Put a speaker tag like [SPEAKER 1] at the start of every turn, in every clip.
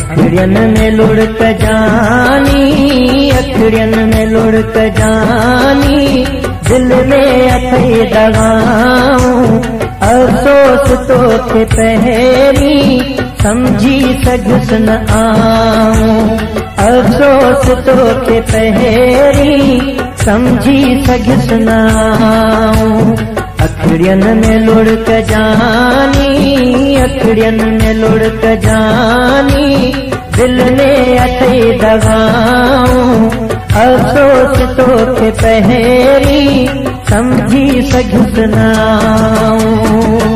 [SPEAKER 1] अखड़ियन में लुढ़क जानी, अखड़ियन में लुढ़क जानी, दिल में अथई दगाऊं, अफसोस तो के पहरी समझी सघुस न आऊं, अफसोस तो के पहरी समझी सघुस न आऊं। अखड़ियन में लुढ़क जानी, अखड़ियन में लुढ़क जानी, दिल में अथई दगाऊं, अफसोस तो के पहरी समझी सघुस न आऊं।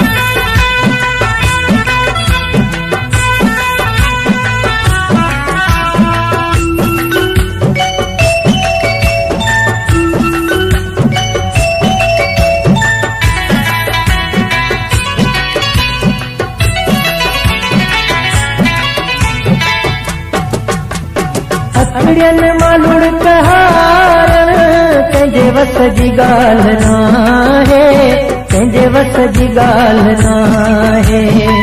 [SPEAKER 1] अखड़ियन मां लुढ़क हारण, कंहिंजे वस जी ॻाल्हि नाहे, कंहिंजे वस जी ॻाल्हि नाहे।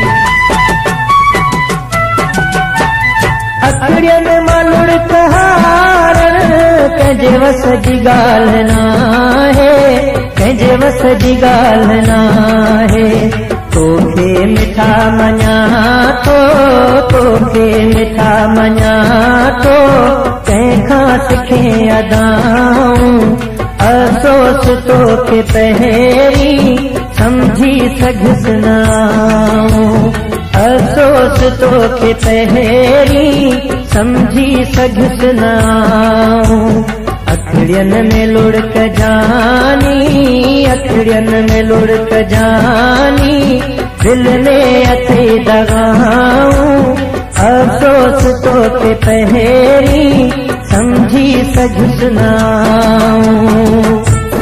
[SPEAKER 1] अखड़ियन मां लुढ़क हारण, कंहिंजे वस जी ॻाल्हि नाहे, कंहिंजे वस जी ॻाल्हि नाहे। तोखे मिठा मञा थो, तोखे मिठा मञा थो, कंहिंखां सिखे अदाऊं, अफसोस तो के पहरी समझी सघुस न आऊं, अफसोस तो के पहरी समझी सघुस न आऊं। अखड़ियन में लुढ़क जानी, अखड़ियन में लुढ़क जानी, दिल में अथई दगाऊं, अफसोस तो के पहरी समझी सघुस न आऊं।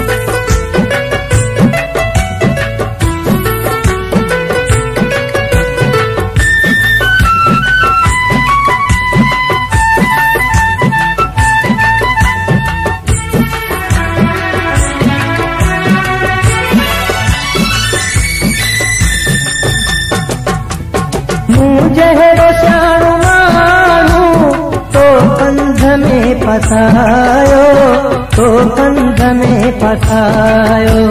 [SPEAKER 1] जहिड़ो सियाणो माण्हू तो कंध में फसायो, तो कंध में फसायो।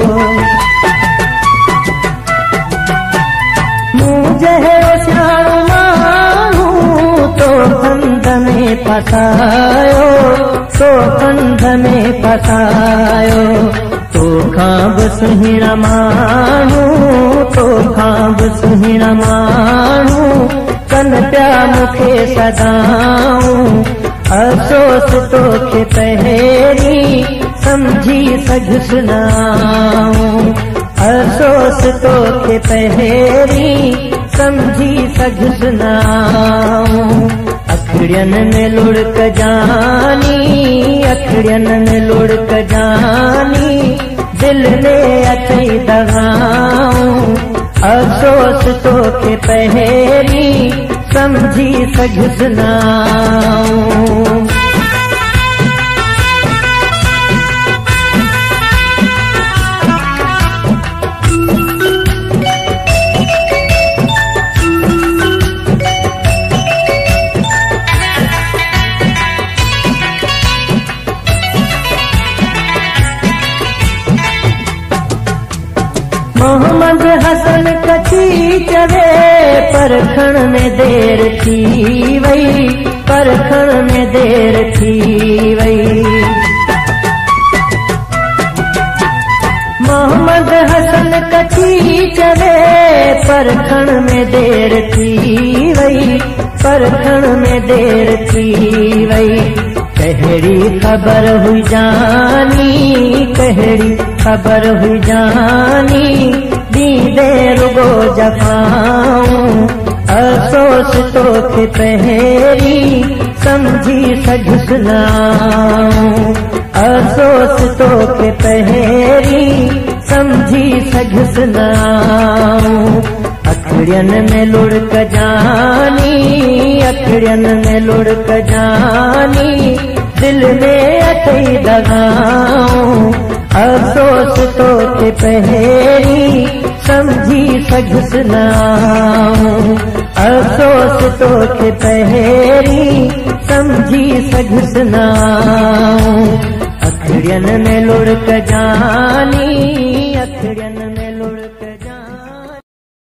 [SPEAKER 1] मूं जहिड़ो सियाणो माण्हू तो कंध में फसायो, तो कंध में फसायो। तोखां बि सुहिणा माण्हू, तोखां बि सुहिणा माण्हू, कन पिया मूंखे सदाऊं, अफसोस तो के पहरी समझी सघुस न आऊं, अफसोस तो के पहरी समझी सघुस न आऊं। अखड़ियन में लुढ़क जानी, अखड़ियन में लुढ़क जानी, दिल में अथई दगाऊं, अफसोस तो के पहरी समझी सघुस न आऊं। मोहम्मद हसन कची चवे, परखण में देर थी वई, परखण में देर थी वई। मोहम्मद हसन कची चवे, परखण में देर थी वई, परखण में देर थी वई। कहिड़ी ख़बर हुई जानी, कहिड़ी ख़बर हुई जानी, दीदे रुगो जफ़ाऊं, अफसोस तो के पहरी समझी सघुस न आऊं, अफसोस तो के पहरी समझी सघुस न आऊं। अखड़ियन में लुढ़क जानी, अखड़ियन में लुढ़क जानी, दिल में अथई दगाऊं, अफसोस तो के पहरी समझी सघुस न आऊं, अफसोस तोखे पहिरी समझी सघुसि न, अखिड़ियुनि में लुड़क जानी